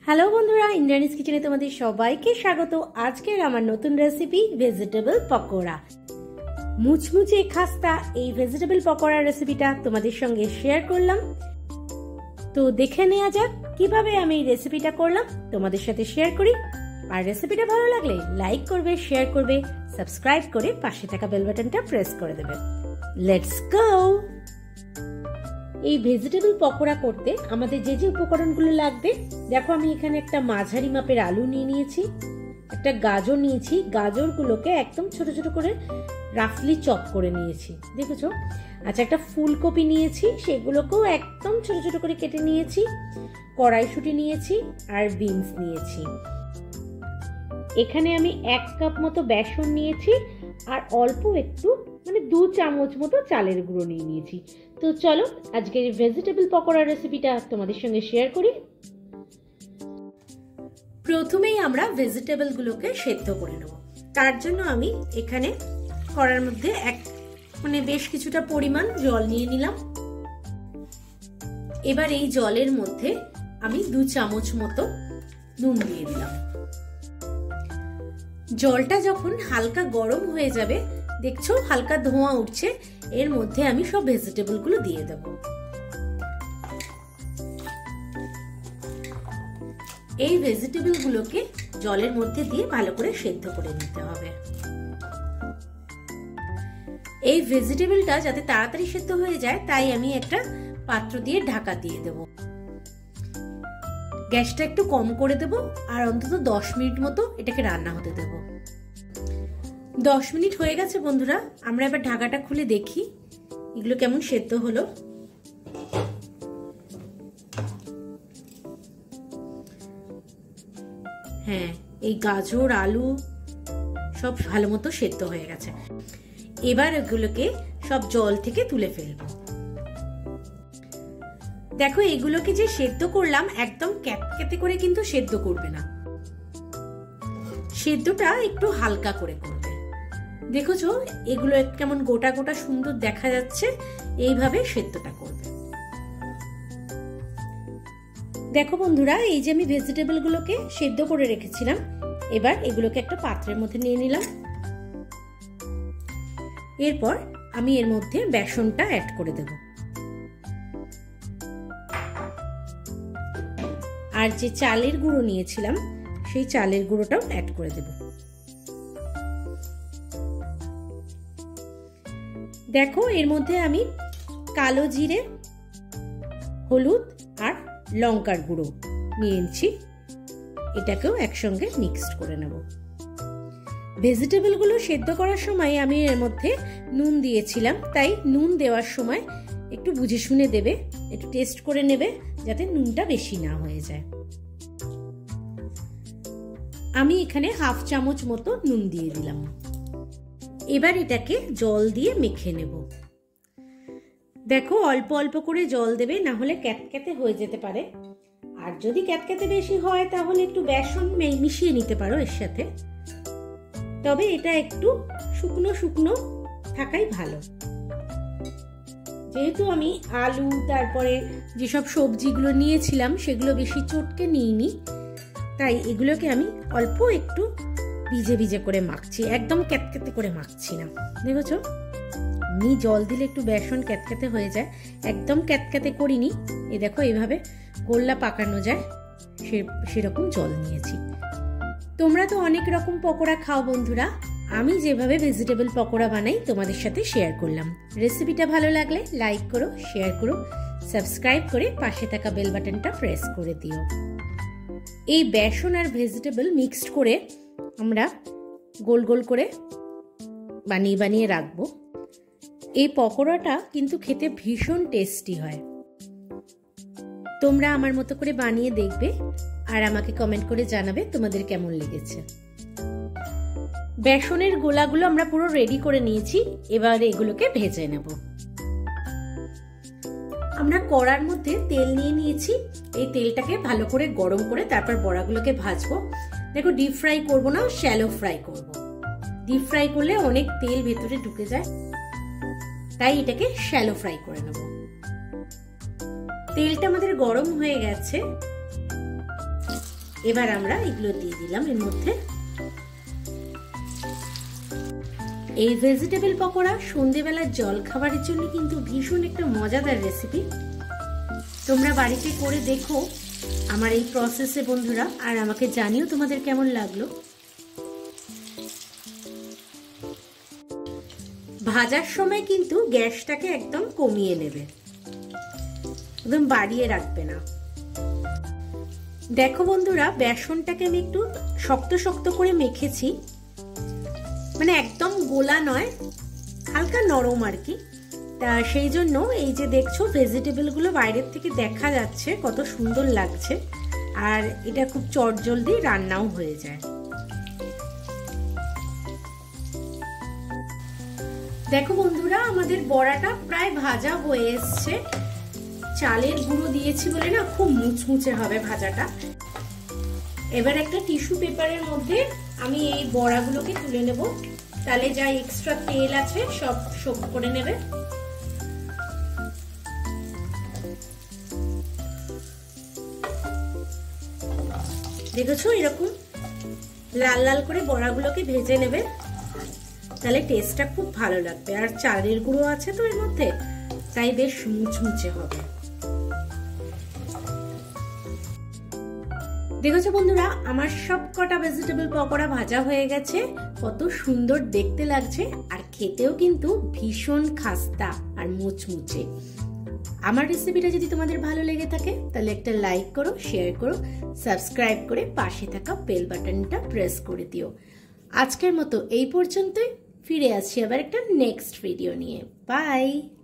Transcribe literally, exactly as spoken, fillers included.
Hello বন্ধুরা, ইন্দ্রানিস কিচেনে তোমাদের সবাইকে স্বাগত। আজকের আমার নতুন রেসিপি ভেজিটেবল পকোড়া। মুচমুচে খাস্তা এই ভেজিটেবল পকোড়া রেসিপিটা তোমাদের সঙ্গে শেয়ার করলাম। তো দেখে নেওয়া যাক কিভাবে আমি এই রেসিপিটা করলাম, তোমাদের সাথে শেয়ার করি। আর রেসিপিটা ভালো লাগলে লাইক করবে, শেয়ার করবে, সাবস্ক্রাইব করে পাশে থাকা বেল বাটনটা প্রেস করে দেবে। Let's go. এই ভেজিটেবল পকোড়া করতে আমাদের যে যে উপকরণগুলো লাগবে দেখো, আমি এখানে একটা মাঝারি মাপের আলু নিয়ে নিয়েছি, একটা গাজর নিয়েছি, গাজরগুলোকে একদম ছোট ছোট করে রাফলি চপ করে নিয়েছি, দেখেছো। আচ্ছা, একটা ফুলকপি নিয়েছি, সেগুলোকেও একদম ছোট ছোট করে কেটে নিয়েছি, কড়াইশুঁটি নিয়েছি আর বিনস নিয়েছি। এখানে আমি এক কাপ মতো বেসন নিয়েছি আর অল্প একটু মানে দু চামচ মতো চালের গুঁড়ো নিয়ে নিয়েছি। তো চলো আজকের এই ভেজিটেবল পকোড়া রেসিপিটা তোমাদের সঙ্গে শেয়ার করি। প্রথমেই আমরা ভেজিটেবল গুলোকে সেদ্ধ করে নেব। তার জন্য আমি এখানে কড়ার মধ্যে এক মানে বেশ কিছুটা পরিমাণ জল নিয়ে নিলাম। এবার এই জলের মধ্যে আমি দু চামচ মতো নুন দিয়ে দিলাম। জলটা যখন হালকা গরম হয়ে যাবে, দেখছো হালকা ধোঁয়া উঠছে, এর মধ্যে আমি সব ভেজিটেবল গুলো দিয়ে দেব। এই ভেজিটেবল গুলোকে জলের মধ্যে দিয়ে ভালো করে সেদ্ধ করে নিতে হবে। এই ভেজিটেবলটা যাতে তাড়াতাড়ি সেদ্ধ হয়ে যায় তাই আমি একটা পাত্র দিয়ে ঢাকা দিয়ে দেব। গ্যাসটা একটু কম করে দেব আর অন্তত দশ মিনিট মতো এটাকে রান্না হতে দেব। দশ মিনিট হয়ে গেছে বন্ধুরা, আমরা এবার ঢাকাটা খুলে দেখি এগুলো কেমন সেদ্ধ হলো। হ্যাঁ, এই গাজর আলু সব ভালো মতো সেদ্ধ হয়ে গেছে। এবার এগুলোকে সব জল থেকে তুলে ফেলবো। দেখো, এগুলোকে যে সেদ্ধ করলাম একদম ক্যাতক্যাতে করে কিন্তু সেদ্ধ করবে না, সেদ্ধটা একটু হালকা করে করবে। দেখোছো এগুলো কেমন গোটা গোটা সুন্দর দেখা যাচ্ছে, এইভাবে সেদ্ধটা করবে। দেখো বন্ধুরা, এই যে আমি ভেজিটেবল গুলোকে সেদ্ধ করে রেখেছিলাম, এবার এগুলোকে একটা পাত্রের মধ্যে নিয়ে নিলাম। এরপর আমি এর মধ্যে বেসনটা অ্যাড করে দেব। আর যে চালের গুঁড়ো নিয়েছিলাম সেই চালের গুঁড়োটাও অ্যাড করে দেব। দেখো, এর মধ্যে আমি কালো জিরে, হলুদ আর লঙ্কার গুঁড়ো নিয়ে নিচ্ছি, এটাকেও একসঙ্গে মিক্সড করে নেব। ভেজিটেবল গুলো সেদ্ধ করার সময় আমি এর মধ্যে নুন দিয়েছিলাম, তাই নুন দেওয়ার সময় একটু বুঝে শুনে দেবে, একটু টেস্ট করে নেবে যাতে নুনটা বেশি না হয়ে যায়। আমি এখানে হাফ চামচ মতো নুন দিয়ে দিলাম। এবার এটাকে জল দিয়ে মেখে নেব। দেখো, অল্প অল্প করে জল দেবে, না হলে ক্যাতক্যাতে হয়ে যেতে পারে। আর যদি ক্যাতক্যাতে বেশি হয় তাহলে একটু বেসন মিশিয়ে নিতে পারো এর সাথে, তবে এটা একটু শুকনো শুকনো থাকাই ভালো। যেহেতু আমি আলু তারপরে যেসব সবজিগুলো নিয়েছিলাম সেগুলো বেশি চটকে নিইনি, তাই এগুলোকে আমি অল্প একটু ভিজে ভিজে করে মাখছি, একদম ক্যাতক্যাতে করে মাখছি না। দেখেছো, আমি জল দিলে একটু বেসন ক্যাতক্যাতে হয়ে যায়, একদম ক্যাতক্যাতে করিনি। এই দেখো, এইভাবে গোল্লা পাকানো যায় সেরকম জল নিয়েছি। তোমরা তো অনেক রকম পকোড়া খাও বন্ধুরা, আমি যেভাবে ভেজিটেবল পকোড়া বানাই তোমাদের সাথে শেয়ার করলাম। রেসিপিটা ভালো লাগলে লাইক করো, শেয়ার করো, সাবস্ক্রাইব করে পাশে থাকা বেল বাটনটা প্রেস করে দিও। এই বেসন আর ভেজিটেবল মিক্সড করে আমরা গোল গোল করে বানিয়ে বানিয়ে রাখবো। এই পকোড়াটা কিন্তু খেতে ভীষণ টেস্টি হয়। তোমরা আমার মতো করে বানিয়ে দেখবে আর আমাকে কমেন্ট করে জানাবে তোমাদের কেমন লেগেছে। বেসনের গোলাগুলো আমরা পুরো রেডি করে নিয়েছি, এবার এগুলোকে ভেজে নেব। আমরা কড়ার মধ্যে তেল নিয়ে নিয়েছি, এই তেলটাকে ভালো করে গরম করে তারপর বড়াগুলোকে ভাজবো। দেখো, ডিপ ফ্রাই করবো না, শ্যালো ফ্রাই করব। ডিপ ফ্রাই করলে অনেক তেল ভেতরে ঢুকে যায়, তাই এটাকে শ্যালো ফ্রাই করে নেব। তেলটা আমাদের গরম হয়ে গেছে, এবার আমরা এগুলো দিয়ে দিলাম এর মধ্যে। এই ভেজিটেবল পকোড়া সন্ধ্যেবেলার জল খাবারের জন্য কিন্তু ভীষণ একটা মজাদার রেসিপি। তোমরা বাড়িতে করে দেখো আমার এই প্রসেসে বন্ধুরা, আর আমাকে জানিও তোমাদের কেমন লাগলো। ভাজার সময় কিন্তু গ্যাসটাকে একদম কমিয়ে নেবে, একদম বাড়িয়ে রাখবে না। দেখো বন্ধুরা, বেসনটাকে আমি একটু শক্ত শক্ত করে মেখেছি, মানে একদম গোলা নয়, হালকা নরম আর কি। তা সেই জন্য এই যে দেখছো ভেজিটেবল গুলো বাইরের থেকে দেখা যাচ্ছে কত সুন্দর লাগছে, আর এটা খুব চটজলদি রান্নাও হয়ে যায়। দেখো বন্ধুরা, আমাদের বড়াটা প্রায় ভাজা হয়ে এসছে। চালের গুঁড়ো দিয়েছি বলে না খুব মুচমুচে হবে ভাজাটা। এবার একটা টিস্যু পেপারের মধ্যে আমি এই বড়াগুলোকে তুলে নেব, তাহলে যা এক্সট্রা তেল আছে সব শোক করে নেবে। দেখেছো এরকম লাল লাল করে বড়াগুলোকে ভেজে নেবে, তাহলে টেস্টটা খুব ভালো লাগবে। আর চালের গুঁড়ো আছে তো এর মধ্যে, তাই বেশ মুচমুচে হবে। দেখেছো বন্ধুরা, আমার সব কটা ভেজিটেবল পকোড়া ভাজা হয়ে গেছে, কত সুন্দর দেখতে লাগছে, আর খেতেও কিন্তু ভীষণ খাস্তা আর মুচমুচে। আমার রেসিপিটা যদি তোমাদের ভালো লেগে থাকে তাহলে একটা লাইক করো, শেয়ার করো, সাবস্ক্রাইব করে পাশে থাকা বেল বাটনটা প্রেস করে দিও। আজকের মতো এই পর্যন্তই, ফিরে আসছি আবার একটা নেক্সট ভিডিও নিয়ে। বাই।